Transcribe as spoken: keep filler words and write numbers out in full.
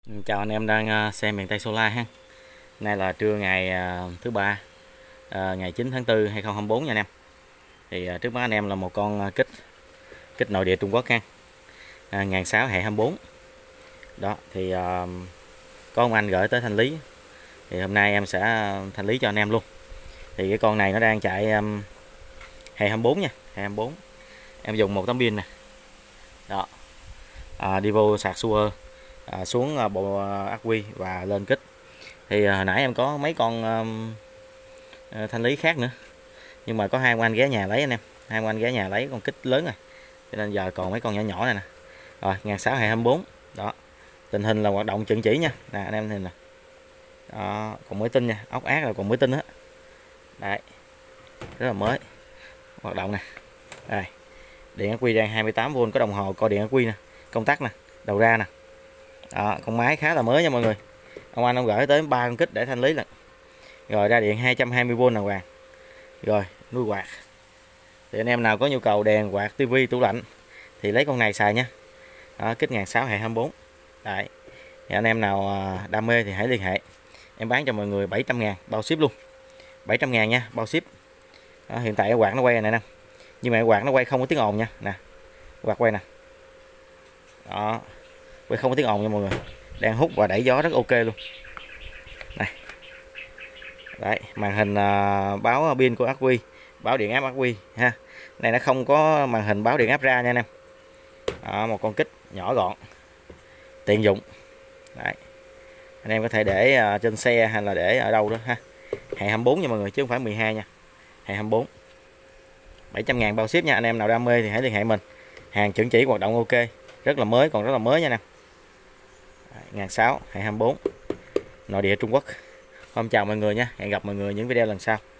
Chào anh em đang xem miền Tây Solar ha. Nay là trưa ngày thứ ba, ngày chín tháng tư hai không hai tư nha anh em. Thì trước mắt anh em là một con kích kích nội địa Trung Quốc ha, một nghìn sáu trăm hệ hai mươi bốn. Đó thì có ông anh gửi tới thanh lý, thì hôm nay em sẽ thanh lý cho anh em luôn. Thì cái con này nó đang chạy hệ hai mươi bốn nha, hệ hai mươi bốn. Em dùng một tấm pin nè. Đó. À, đi vô sạc Suer. À, xuống à, bộ ắc quy và lên kích. Thì à, hồi nãy em có mấy con à, thanh lý khác nữa, nhưng mà có hai ông anh ghé nhà lấy anh em, hai ông anh ghé nhà lấy con kích lớn rồi, cho nên giờ còn mấy con nhỏ nhỏ này nè. Rồi một nghìn sáu trăm hệ hai mươi bốn. Đó, tình hình là hoạt động chuẩn chỉ nha nè anh em, nhìn nè. Đó, còn mới tinh nha, ốc ác là còn mới tinh á. Đấy, rất là mới, hoạt động nè. Đây, điện ắc quy đang hai mươi tám vôn, có đồng hồ coi điện ắc quy nè, công tắc nè, đầu ra nè. Đó, con máy khá là mới nha mọi người. Ông anh ông gửi tới ba con kích để thanh lý lần. Rồi ra điện hai trăm hai mươi vôn đàng hoàng. Rồi nuôi quạt. Thì anh em nào có nhu cầu đèn, quạt, tivi, tủ lạnh thì lấy con này xài nha. Đó, kích một nghìn sáu trăm hệ hai mươi bốn. Đấy. Thì anh em nào đam mê thì hãy liên hệ. Em bán cho mọi người bảy trăm ngàn bao ship luôn. bảy trăm ngàn nha, bao ship. Đó, hiện tại cái quạt nó quay này nè. Nhưng mà cái quạt nó quay không có tiếng ồn nha. Nè. Quạt quay nè. Đó. Quay không có tiếng ồn nha mọi người. Đang hút và đẩy gió rất ok luôn. Này. Đấy, màn hình uh, báo pin của ắc quy, báo điện áp ắc quy ha. Này nó không có màn hình báo điện áp ra nha anh em. Đó, một con kích nhỏ gọn, tiện dụng. Đấy. Anh em có thể để uh, trên xe hay là để ở đâu đó ha. Hệ hai mươi bốn nha mọi người, chứ không phải mười hai nha. Hệ hai mươi bốn. bảy trăm ngàn bao ship nha, anh em nào đam mê thì hãy liên hệ mình. Hàng chuẩn chỉ, hoạt động ok, rất là mới, còn rất là mới nha anh em. một nghìn sáu trăm hệ hai mươi bốn, nội địa Trung Quốc. Hôm chào mọi người nha, hẹn gặp mọi người những video lần sau.